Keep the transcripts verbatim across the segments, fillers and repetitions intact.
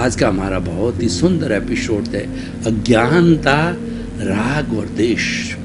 आज का हमारा बहुत ही सुंदर एपिसोड है अज्ञानता, राग और देश।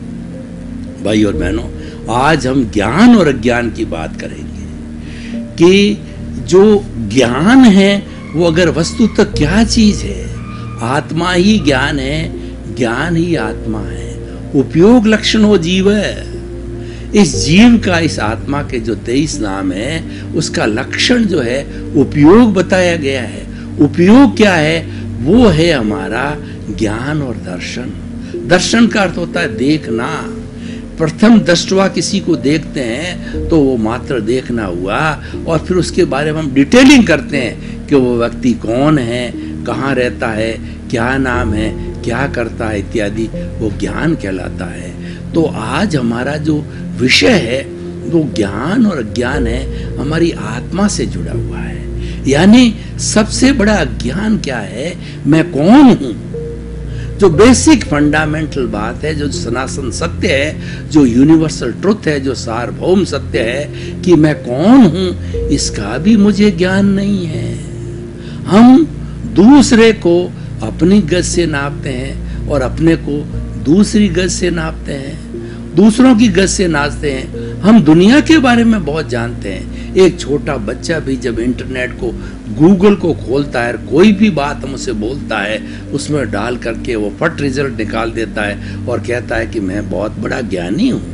भाई और बहनों, आज हम ज्ञान और अज्ञान की बात करेंगे कि जो ज्ञान है वो अगर वस्तुतः क्या चीज है। आत्मा ही ज्ञान है, ज्ञान ही आत्मा है। उपयोग लक्षण हो जीव है। इस जीव का, इस आत्मा के जो तेईस नाम है, उसका लक्षण जो है उपयोग बताया गया है। उपयोग क्या है? वो है हमारा ज्ञान और दर्शन। दर्शन का अर्थ होता है देखना। प्रथम दृष्टवा किसी को देखते हैं तो वो मात्र देखना हुआ, और फिर उसके बारे में हम डिटेलिंग करते हैं कि वो व्यक्ति कौन है, कहाँ रहता है, क्या नाम है, क्या करता है इत्यादि, वो ज्ञान कहलाता है। तो आज हमारा जो विषय है वो ज्ञान और अज्ञान है, हमारी आत्मा से जुड़ा हुआ है। यानी सबसे बड़ा अज्ञान क्या है? मैं कौन हूं? जो बेसिक फंडामेंटल बात है, जो सनातन सत्य है, जो यूनिवर्सल ट्रुथ है, जो सार्वभौम सत्य है कि मैं कौन हूं, इसका भी मुझे ज्ञान नहीं है। हम दूसरे को अपनी गज से नापते हैं और अपने को दूसरी गज से नापते हैं, दूसरों की गज से नाचते हैं। हम दुनिया के बारे में बहुत जानते हैं। एक छोटा बच्चा भी जब इंटरनेट को, गूगल को खोलता है, कोई भी बात हमसे बोलता है, उसमें डाल करके वो फट रिजल्ट निकाल देता है और कहता है कि मैं बहुत बड़ा ज्ञानी हूं।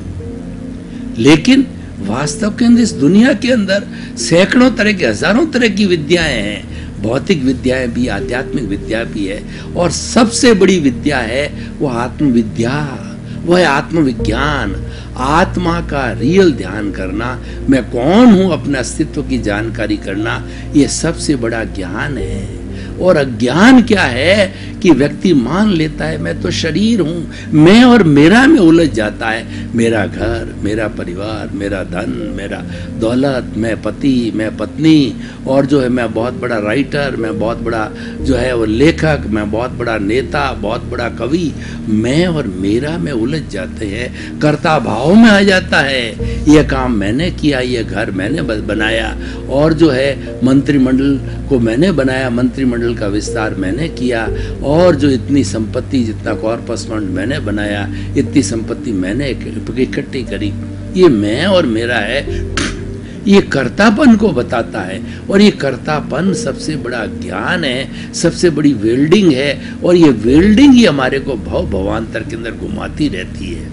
लेकिन वास्तव के अंदर, इस दुनिया के अंदर सैकड़ों तरह की, हजारों तरह की विद्याएं हैं। भौतिक विद्याएं भी, आध्यात्मिक विद्या भी है, और सबसे बड़ी विद्या है वो आत्मविद्या, वो है आत्मविज्ञान। आत्मा का रियल ध्यान करना, मैं कौन हूं, अपने अस्तित्व की जानकारी करना, ये सबसे बड़ा ज्ञान है। और अज्ञान क्या है कि व्यक्ति मान लेता है मैं तो शरीर हूं, मैं और मेरा में उलझ जाता है। मेरा घर, मेरा परिवार, मेरा धन, मेरा दौलत, मैं पति, मैं पत्नी, और जो है मैं बहुत बड़ा राइटर, मैं बहुत बड़ा जो है वो लेखक, मैं बहुत बड़ा नेता, बहुत बड़ा कवि। मैं और मेरा में उलझ जाते हैं, कर्ता भाव में आ जाता है। ये काम मैंने किया, ये घर मैंने बनाया, और जो है मंत्रिमंडल को मैंने बनाया, मंत्रिमंडल का विस्तार मैंने किया, और जो इतनी संपत्ति, जितना कॉर्पस फंड मैंने बनाया, इतनी संपत्ति मैंने इकट्ठी करी, ये मैं और मेरा है। ये कर्तापन को बताता है, और ये कर्तापन सबसे बड़ा ज्ञान है, सबसे बड़ी वेल्डिंग है, और ये वेल्डिंग ही हमारे को भव भवांतर के अंदर घुमाती रहती है।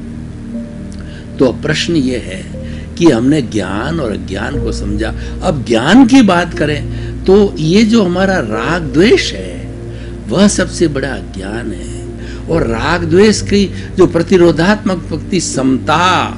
तो प्रश्न ये है कि हमने ज्ञान और अज्ञान को समझा। अब ज्ञान की बात करें तो ये जो हमारा राग द्वेष है वह सबसे बड़ा ज्ञान है। और राग द्वेष की जो प्रतिरोधात्मक भक्ति, समता,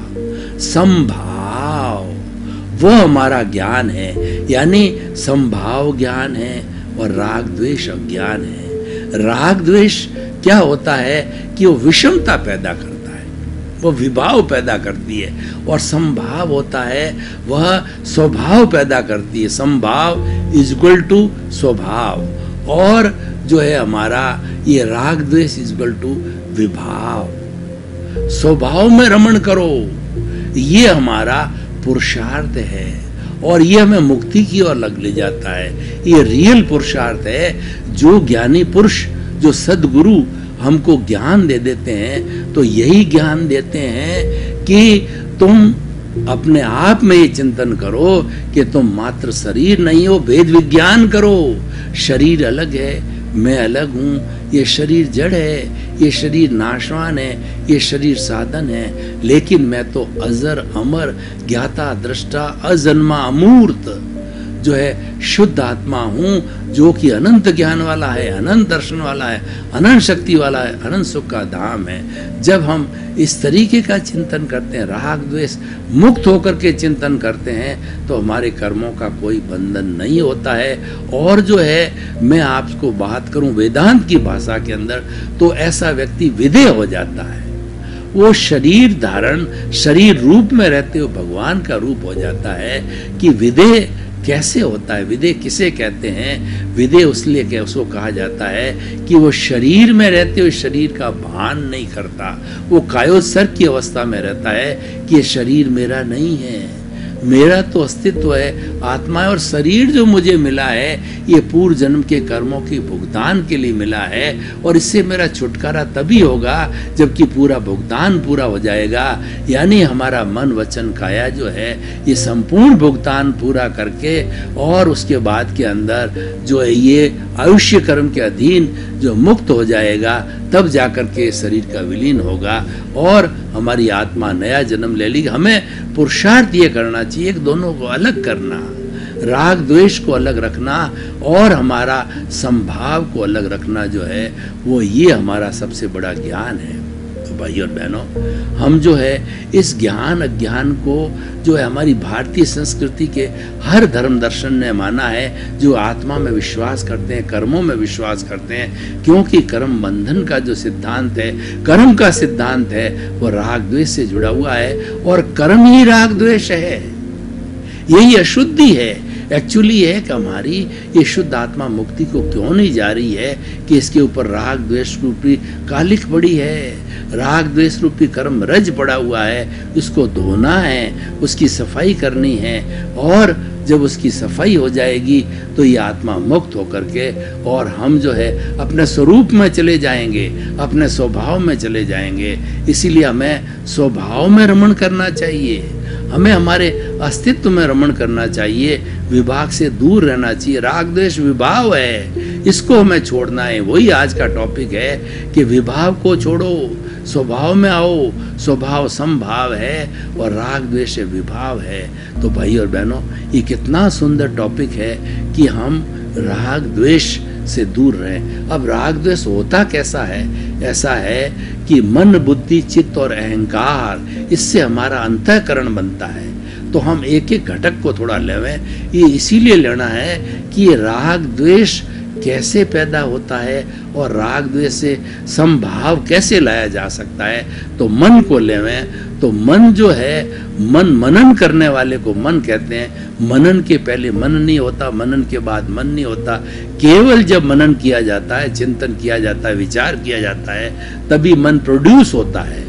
समभाव, वो हमारा ज्ञान है। यानी समभाव ज्ञान है और राग द्वेष अज्ञान है। राग द्वेष क्या होता है कि वो विषमता पैदा करता है, वो विभाव पैदा करती है, और समभाव होता है वह स्वभाव पैदा करती है। समभाव इज इक्वल टू स्वभाव, और जो है हमारा ये राग द्वेष इज इक्वल टू विभाव। स्वभाव में रमण करो, ये हमारा पुरुषार्थ है, और ये हमें मुक्ति की ओर लग ले जाता है। ये रियल पुरुषार्थ है। जो ज्ञानी पुरुष, जो सद्गुरु हमको ज्ञान दे देते हैं, तो यही ज्ञान देते हैं कि तुम अपने आप में ये चिंतन करो कि तुम मात्र शरीर नहीं हो। वेद विज्ञान करो, शरीर अलग है, मैं अलग हूं, ये शरीर जड़ है, ये शरीर नाशवान है, ये शरीर साधन है, लेकिन मैं तो अजर अमर, ज्ञाता दृष्टा, अजन्मा अमूर्त जो है शुद्ध आत्मा हूं, जो कि अनंत ज्ञान वाला है, अनंत दर्शन वाला है, अनंत शक्ति वाला है, अनंत सुख का धाम है। जब हम इस तरीके का चिंतन करते हैं, राग द्वेष मुक्त होकर के चिंतन करते हैं, तो हमारे कर्मों का कोई बंधन नहीं होता है। और जो है मैं आपको बात करूं वेदांत की भाषा के अंदर, तो ऐसा व्यक्ति विधेय हो जाता है। वो शरीर धारण, शरीर रूप में रहते हुए भगवान का रूप हो जाता है। कि विधेय कैसे होता है? विधेय किसे कहते हैं? विधेय उसलिए क्या उसको कहा जाता है कि वो शरीर में रहते हुए शरीर का भान नहीं करता, वो कायोत्सर्ग की अवस्था में रहता है कि ये शरीर मेरा नहीं है। मेरा तो अस्तित्व है, आत्मा है, और शरीर जो मुझे मिला है ये पूर्व जन्म के कर्मों की भुगतान के लिए मिला है, और इससे मेरा छुटकारा तभी होगा जबकि पूरा भुगतान पूरा हो जाएगा। यानी हमारा मन वचन काया जो है ये संपूर्ण भुगतान पूरा करके और उसके बाद के अंदर जो है ये आयुष्य कर्म के अधीन जो मुक्त हो जाएगा, तब जाकर के शरीर का विलीन होगा और हमारी आत्मा नया जन्म ले लेगी। हमें पुरुषार्थ ये करना चाहिए कि दोनों को अलग करना, राग द्वेष को अलग रखना और हमारा संभाव को अलग रखना जो है वो ये हमारा सबसे बड़ा ज्ञान है। तो भाई और बहनों, हम जो है इस ज्ञान अज्ञान को जो है हमारी भारतीय संस्कृति के हर धर्म दर्शन ने माना है, जो आत्मा में विश्वास करते हैं, कर्मों में विश्वास करते हैं, क्योंकि कर्म बंधन का जो सिद्धांत है, कर्म का सिद्धांत है, वो राग द्वेष से जुड़ा हुआ है और कर्म ही राग द्वेष है। यही अशुद्धि है। एक्चुअली है कि हमारी ये शुद्ध आत्मा मुक्ति को क्यों नहीं जा रही है कि इसके ऊपर राग द्वेष रूपी कालिख पड़ी है, राग द्वेष रूपी कर्म रज पड़ा हुआ है, इसको धोना है, उसकी सफाई करनी है, और जब उसकी सफाई हो जाएगी तो ये आत्मा मुक्त होकर के और हम जो है अपने स्वरूप में चले जाएंगे, अपने स्वभाव में चले जाएंगे। इसीलिए हमें स्वभाव में रमण करना चाहिए, हमें हमारे अस्तित्व में रमण करना चाहिए, विभाग से दूर रहना चाहिए। राग द्वेष विभाव है, इसको हमें छोड़ना है। वही आज का टॉपिक है कि विभाव को छोड़ो, स्वभाव में आओ। स्वभाव समभाव है और राग द्वेष विभाव है। तो भाई और बहनों, ये कितना सुंदर टॉपिक है कि हम राग द्वेष से दूर रहें। अब राग द्वेष होता कैसा है? ऐसा है कि मन बुद्धि चित्त और अहंकार, इससे हमारा अंतःकरण बनता है। तो हम एक एक घटक को थोड़ा लेवें। ये इसीलिए लेना है कि ये राग द्वेष कैसे पैदा होता है और राग द्वेष से समभाव कैसे लाया जा सकता है। तो मन को लेवें। तो मन जो है, मन मनन करने वाले को मन कहते हैं। मनन के पहले मन नहीं होता, मनन के बाद मन नहीं होता। केवल जब मनन किया जाता है, चिंतन किया जाता है, विचार किया जाता है, तभी मन प्रोड्यूस होता है।